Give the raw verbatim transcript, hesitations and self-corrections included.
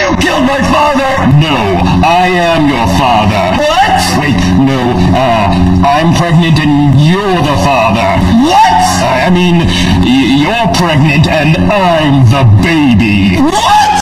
You killed my father! No, I am your father. What? Wait, no, uh, I'm pregnant and you're the father. What? I mean, y- you're pregnant and I'm the baby. What?